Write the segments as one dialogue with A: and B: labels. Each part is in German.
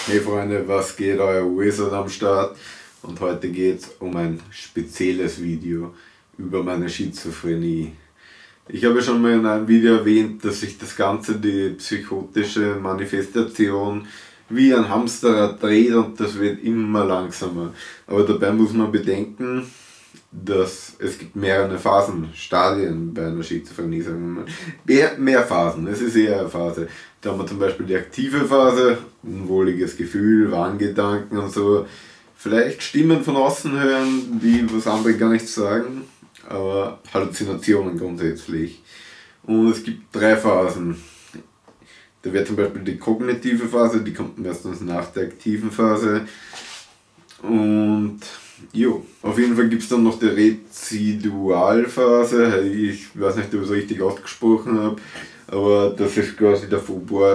A: Hey Freunde, was geht? Euer Wizard am Start und heute geht es um ein spezielles Video über meine Schizophrenie. Ich habe schon mal in einem Video erwähnt, dass sich das Ganze, die psychotische Manifestation, wie ein Hamsterrad dreht und das wird immer langsamer. Aber dabei muss man bedenken, dass es gibt mehrere Phasen, Stadien bei einer Schizophrenie, sagen wir mal. Mehr Phasen, es ist eher eine Phase. Da haben wir zum Beispiel die aktive Phase, unwohliges Gefühl, Wahngedanken und so. Vielleicht Stimmen von außen hören, die was andere gar nicht sagen, aber Halluzinationen grundsätzlich. Und es gibt 3 Phasen. Da wäre zum Beispiel die kognitive Phase, die kommt meistens nach der aktiven Phase. Und jo, auf jeden Fall gibt es dann noch die Rezidualphase. Ich weiß nicht, ob ich es richtig ausgesprochen habe, aber das ist quasi der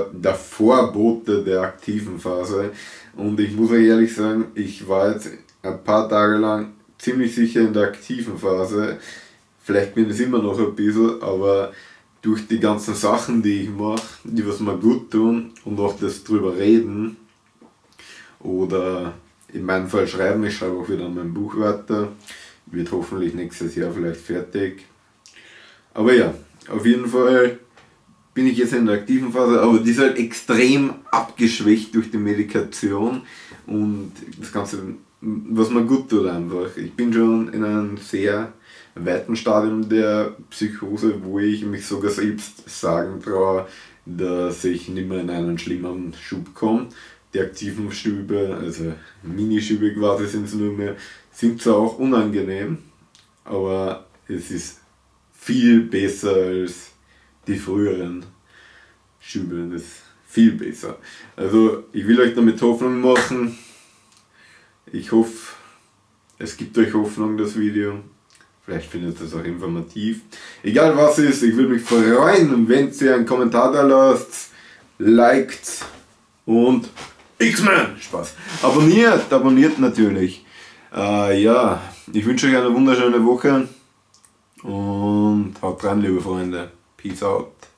A: Vorbote der aktiven Phase. Und ich muss euch ehrlich sagen, ich war jetzt ein paar Tage lang ziemlich sicher in der aktiven Phase. Vielleicht bin ich es immer noch ein bisschen, aber durch die ganzen Sachen, die ich mache, die was mir gut tun und auch das drüber reden oder in meinem Fall schreiben, ich schreibe auch wieder an meinem Buch weiter, wird hoffentlich nächstes Jahr vielleicht fertig. Aber ja, auf jeden Fall bin ich jetzt in der aktiven Phase, aber die ist halt extrem abgeschwächt durch die Medikation und das Ganze, was mir gut tut einfach. Ich bin schon in einem sehr weiten Stadium der Psychose, wo ich mich sogar selbst sagen traue, dass ich nicht mehr in einen schlimmen Schub komme. Die aktiven Schübe, also Minischübe quasi sind es nur mehr, sind zwar auch unangenehm, aber es ist viel besser als die früheren Schübe, das ist viel besser. Also ich will euch damit Hoffnung machen. Ich hoffe, es gibt euch Hoffnung, das Video. Vielleicht findet ihr es auch informativ. Egal was ist, ich würde mich freuen, wenn ihr einen Kommentar da lasst, liked und X-Men! Spaß. Abonniert natürlich. Ja, ich wünsche euch eine wunderschöne Woche und haut rein, liebe Freunde. Peace out.